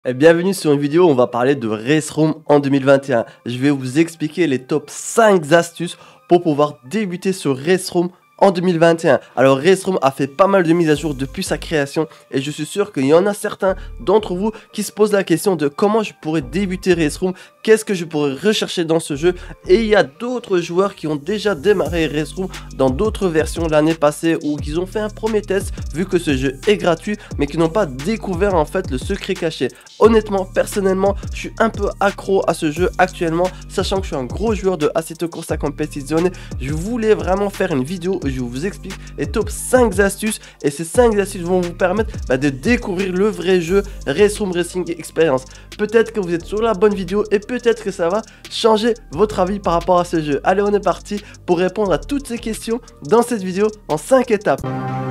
Et bienvenue sur une vidéo où on va parler de Raceroom en 2021. Je vais vous expliquer les top 5 astuces pour pouvoir débuter sur Raceroom en 2021. Alors Raceroom a fait pas mal de mises à jour depuis sa création et je suis sûr qu'il y en a certains d'entre vous qui se posent la question de comment je pourrais débuter Raceroom, qu'est-ce que je pourrais rechercher dans ce jeu, et il y a d'autres joueurs qui ont déjà démarré Raceroom dans d'autres versions l'année passée ou qui ont fait un premier test vu que ce jeu est gratuit mais qui n'ont pas découvert en fait le secret caché. Honnêtement, personnellement, je suis un peu accro à ce jeu actuellement, sachant que je suis un gros joueur de Assetto Corsa Competizione. Je voulais vraiment faire une vidéo où je vous explique les top 5 astuces et ces 5 astuces vont vous permettre de découvrir le vrai jeu Raceroom Racing Experience. Peut-être que vous êtes sur la bonne vidéo et peut-être que ça va changer votre avis par rapport à ce jeu. Allez, on est parti pour répondre à toutes ces questions dans cette vidéo en 5 étapes.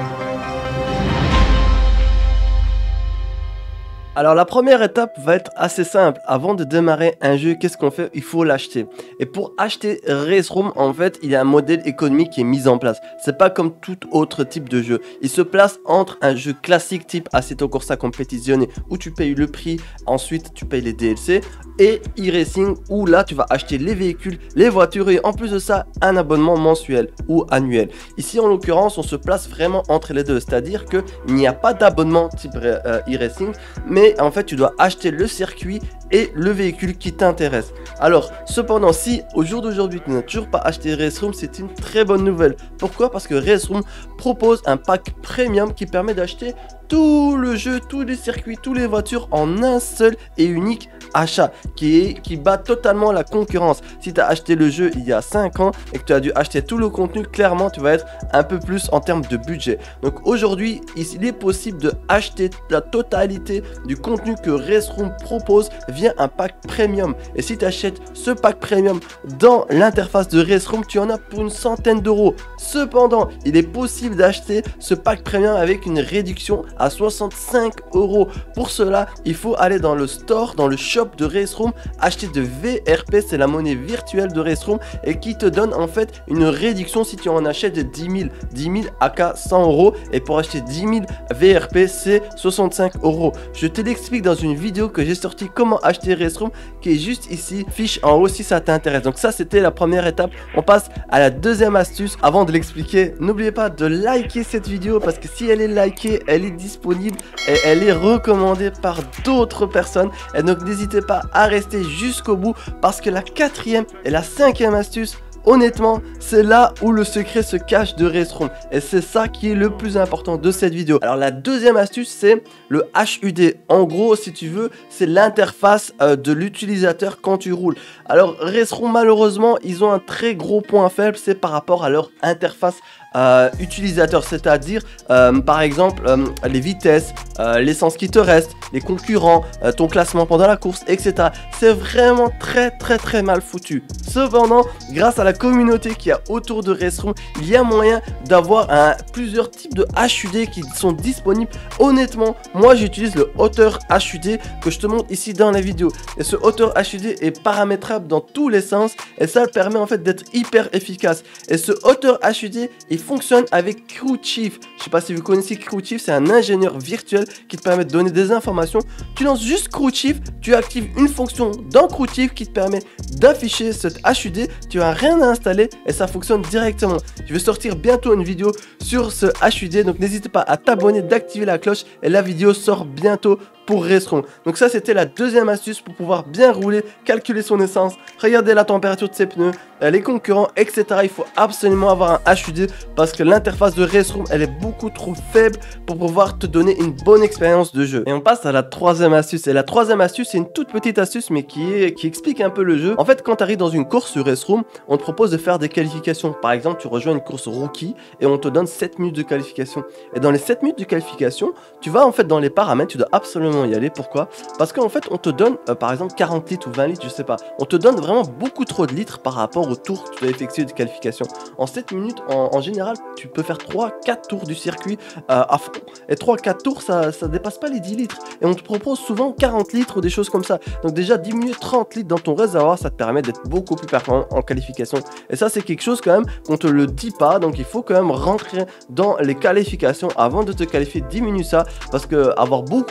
Alors la première étape va être assez simple. Avant de démarrer un jeu, qu'est-ce qu'on fait? Il faut l'acheter. Et pour acheter Raceroom, en fait, il y a un modèle économique qui est mis en place. C'est pas comme tout autre type de jeu. Il se place entre un jeu classique type Assetto Corsa Competizione où tu payes le prix, ensuite tu payes les DLC, et e-racing où là tu vas acheter les véhicules, les voitures et en plus de ça un abonnement mensuel ou annuel. Ici en l'occurrence on se place vraiment entre les deux, c'est-à-dire qu'il n'y a pas d'abonnement type e-racing, mais en fait tu dois acheter le circuit et le véhicule qui t'intéresse. Alors cependant, si au jour d'aujourd'hui tu n'as toujours pas acheté Raceroom, c'est une très bonne nouvelle. Pourquoi? Parce que Raceroom propose un pack premium qui permet d'acheter tout le jeu, tous les circuits, toutes les voitures en un seul et unique achat qui bat totalement la concurrence. Si tu as acheté le jeu il y a 5 ans et que tu as dû acheter tout le contenu, clairement tu vas être un peu plus en termes de budget. Donc aujourd'hui il est possible de acheter la totalité du contenu que Raceroom propose via un pack premium, et si tu achètes ce pack premium dans l'interface de Raceroom, tu en as pour une centaine d'euros. Cependant, il est possible d'acheter ce pack premium avec une réduction à 65 euros. Pour cela, il faut aller dans le store, dans le shop de Raceroom, acheter de VRP, c'est la monnaie virtuelle de Raceroom, et qui te donne en fait une réduction si tu en achètes de 10 000 aka 100 euros, et pour acheter 10 000 VRP c'est 65 euros. Je te l'explique dans une vidéo que j'ai sorti comment acheter Raceroom qui est juste ici, fiche en haut si ça t'intéresse. Donc ça c'était la première étape. On passe à la deuxième astuce. Avant de l'expliquer, n'oubliez pas de liker cette vidéo parce que si elle est likée, elle est disponible et elle est recommandée par d'autres personnes, et donc n'hésitez pas à rester jusqu'au bout parce que la quatrième et la cinquième astuce, honnêtement, c'est là où le secret se cache de Raceroom, et c'est ça qui est le plus important de cette vidéo. Alors la deuxième astuce, c'est le HUD. En gros, si tu veux, c'est l'interface de l'utilisateur quand tu roules. Alors Raceroom, malheureusement, ils ont un très gros point faible, c'est par rapport à leur interface utilisateur, c'est-à-dire par exemple les vitesses, l'essence qui te reste, les concurrents, ton classement pendant la course, etc. C'est vraiment très mal foutu. Cependant, grâce à la communauté qu'il y a autour de Raceroom, il y a moyen d'avoir plusieurs types de HUD qui sont disponibles. Honnêtement, moi j'utilise le hauteur HUD que je te montre ici dans la vidéo, et ce hauteur HUD est paramétrable dans tous les sens, et ça permet en fait d'être hyper efficace. Et ce hauteur HUD, il fonctionne avec Crew Chief. Je sais pas si vous connaissez Crew Chief, c'est un ingénieur virtuel qui te permet de donner des informations. Tu lances juste Crew Chief, tu actives une fonction dans Crew Chief qui te permet d'afficher cette HUD. Tu as rien à installer et ça fonctionne directement. Je vais sortir bientôt une vidéo sur ce HUD, donc n'hésite pas à t'abonner, d'activer la cloche, et la vidéo sort bientôt pour Raceroom. Donc ça c'était la deuxième astuce pour pouvoir bien rouler, calculer son essence, regarder la température de ses pneus, les concurrents, etc. Il faut absolument avoir un HUD parce que l'interface de Raceroom elle est beaucoup trop faible pour pouvoir te donner une bonne expérience de jeu. Et on passe à la troisième astuce, et la troisième astuce c'est une toute petite astuce mais qui explique un peu le jeu. En fait, quand tu arrives dans une course sur Raceroom, on te propose de faire des qualifications. Par exemple, tu rejoins une course rookie et on te donne 7 minutes de qualification, et dans les 7 minutes de qualification tu vas en fait dans les paramètres, tu dois absolument y aller. Pourquoi? Parce qu'en fait on te donne par exemple 40 litres ou 20 litres, je sais pas, on te donne vraiment beaucoup trop de litres par rapport au tour que tu dois effectuer de qualification. En 7 minutes en général tu peux faire 3-4 tours du circuit à fond, et 3-4 tours ça dépasse pas les 10 litres, et on te propose souvent 40 litres ou des choses comme ça. Donc déjà diminuer 30 litres dans ton réservoir, ça te permet d'être beaucoup plus performant en qualification, et ça c'est quelque chose quand même qu'on te le dit pas. Donc il faut quand même rentrer dans les qualifications avant de te qualifier. Diminue ça parce que avoir beaucoup plus de litres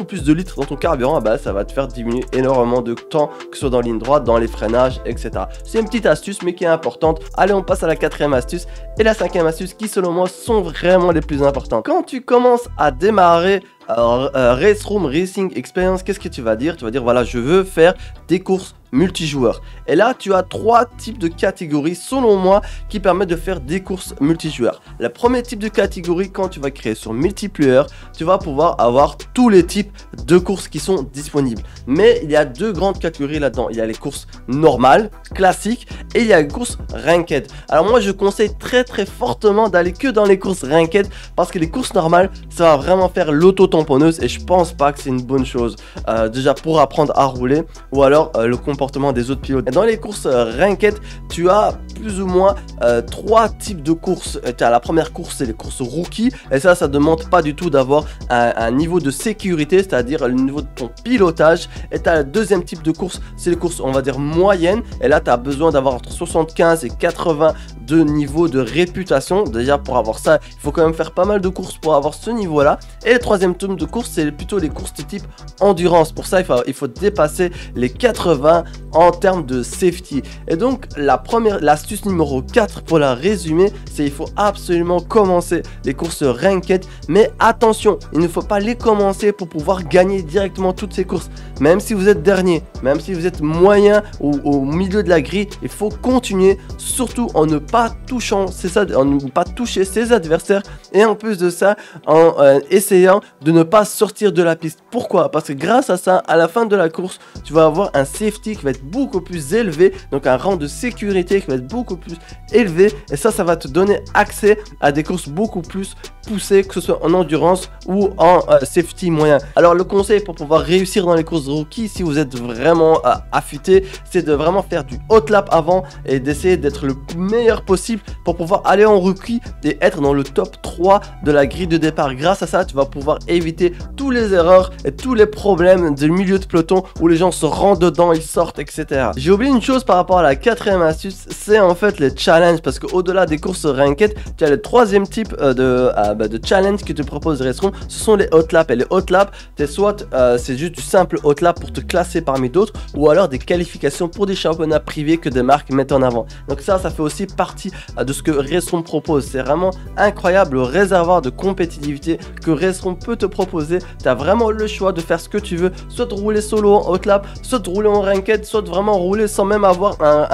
filtre dans ton carburant, bah, ça va te faire diminuer énormément de temps, que ce soit dans ligne droite, dans les freinages, etc. C'est une petite astuce mais qui est importante. Allez, on passe à la quatrième astuce et la cinquième astuce qui selon moi sont vraiment les plus importantes. Quand tu commences à démarrer Raceroom Racing Experience, qu'est-ce que tu vas dire? Tu vas dire voilà, je veux faire des courses multijoueurs. Et là, tu as trois types de catégories selon moi qui permettent de faire des courses multijoueurs. Le premier type de catégorie, quand tu vas créer sur multiplayer, tu vas pouvoir avoir tous les types de courses qui sont disponibles. Mais il y a deux grandes catégories là-dedans. Il y a les courses normales, classiques, et il y a les courses ranked. Alors moi, je conseille très fortement d'aller que dans les courses ranked parce que les courses normales, ça va vraiment faire l'auto-tamponneuse et je pense pas que c'est une bonne chose. Déjà pour apprendre à rouler ou alors le comportement des autres pilotes. Et dans les courses ranked, tu as plus ou moins trois types de courses. Tu as la première course, c'est les courses rookie, et ça demande pas du tout d'avoir un niveau de sécurité, c'est-à-dire le niveau de ton pilotage. Et tu as le deuxième type de course, c'est les courses, on va dire moyennes, et là tu as besoin d'avoir entre 75 et 80 de niveau de réputation. Déjà pour avoir ça, il faut quand même faire pas mal de courses pour avoir ce niveau là. Et le troisième type de course, c'est plutôt les courses de type endurance. Pour ça, il faut dépasser les 80 en termes de safety. Et donc l'astuce numéro 4 pour la résumer, c'est il faut absolument commencer les courses ranked, mais attention, il ne faut pas les commencer pour pouvoir gagner directement toutes ces courses. Même si vous êtes dernier, même si vous êtes moyen ou au milieu de la grille, il faut continuer, surtout en ne pas touchant, en ne pas toucher ses adversaires, et en plus de ça, en essayant de ne pas sortir de la piste. Pourquoi? Parce que grâce à ça, à la fin de la course, tu vas avoir un safety qui va être beaucoup plus élevé, donc un rang de sécurité qui va être beaucoup plus élevé, et ça va te donner accès à des courses beaucoup plus poussées, que ce soit en endurance ou en safety moyen. Alors le conseil pour pouvoir réussir dans les courses rookie, si vous êtes vraiment affûté, c'est de vraiment faire du hot lap avant et d'essayer d'être le meilleur possible pour pouvoir aller en rookie et être dans le top 3 de la grille de départ. Grâce à ça, tu vas pouvoir éviter tous les erreurs et tous les problèmes du milieu de peloton où les gens se rendent dedans, ils sortent, etc. J'ai oublié une chose par rapport à la quatrième astuce, c'est en fait les challenges, parce qu'au delà des courses ranked, tu as le troisième type de challenge que te propose Raceroom, ce sont les hot laps. Et les hot laps, c'est juste du simple hot lap pour te classer parmi d'autres, ou alors des qualifications pour des championnats privés que des marques mettent en avant. Donc ça fait aussi partie de ce que Raceroom propose. C'est vraiment incroyable le réservoir de compétitivité que Raceroom peut te proposer. Tu as vraiment le choix de faire ce que tu veux, soit de rouler solo en hot lap, soit de rouler en ranked, soit de vraiment rouler sans même avoir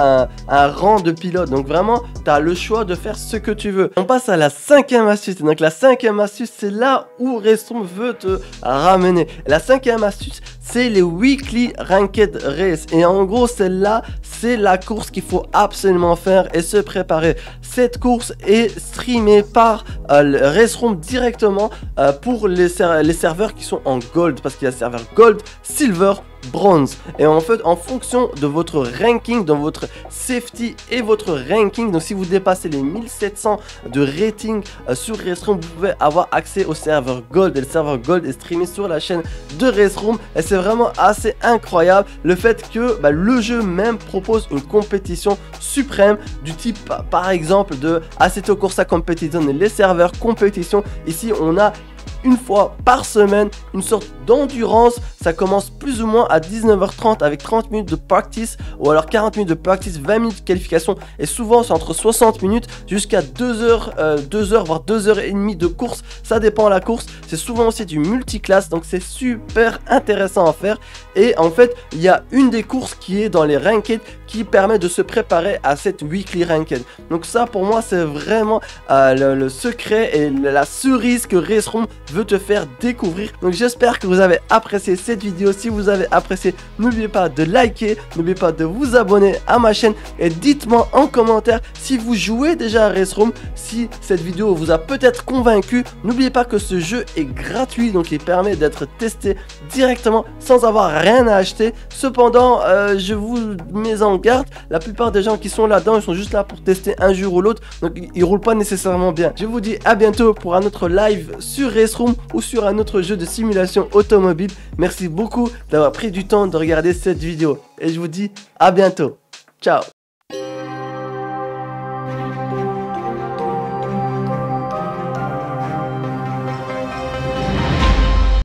un rang de pilote. Donc vraiment, tu as le choix de faire ce que tu veux. On passe à la cinquième astuce. Donc la cinquième astuce, c'est là où Raceroom veut te ramener. La cinquième astuce, c'est les weekly ranked race. Et en gros, celle-là, c'est la course qu'il faut absolument faire et se préparer. Cette course est streamée par Raceroom directement pour les serveurs qui sont en gold, parce qu'il y a serveur gold, silver, bronze. Et en fait, en fonction de votre ranking, dans votre safety et votre ranking, donc si vous dépassez les 1700 de rating sur Raceroom, vous pouvez avoir accès au serveur gold. Et le serveur gold est streamé sur la chaîne de Raceroom, et c'est vraiment assez incroyable le fait que le jeu même propose une compétition suprême du type par exemple de Assetto Corsa Competition et les serveurs compétition. Ici on a une fois par semaine une sorte d'endurance. Ça commence plus ou moins à 19h30 avec 30 minutes de practice, ou alors 40 minutes de practice, 20 minutes de qualification, et souvent c'est entre 60 minutes jusqu'à 2 heures voire 2h30 de course. Ça dépend de la course. C'est souvent aussi du multiclasse, donc c'est super intéressant à faire. Et en fait, il y a une des courses qui est dans les ranked qui permet de se préparer à cette weekly ranked. Donc ça pour moi c'est vraiment le secret et la cerise que Raceroom veut te faire découvrir. Donc j'espère que vous avez apprécié cette vidéo. Si vous avez apprécié, n'oubliez pas de liker, n'oubliez pas de vous abonner à ma chaîne, et dites-moi en commentaire si vous jouez déjà à Raceroom, si cette vidéo vous a peut-être convaincu. N'oubliez pas que ce jeu est gratuit, donc il permet d'être testé directement sans avoir rien à acheter. Cependant, je vous mets en garde, la plupart des gens qui sont là-dedans, ils sont juste là pour tester un jour ou l'autre, donc ils roulent pas nécessairement bien. Je vous dis à bientôt pour un autre live sur Raceroom ou sur un autre jeu de simulation automobile. Merci beaucoup d'avoir pris du temps de regarder cette vidéo, et je vous dis à bientôt. Ciao.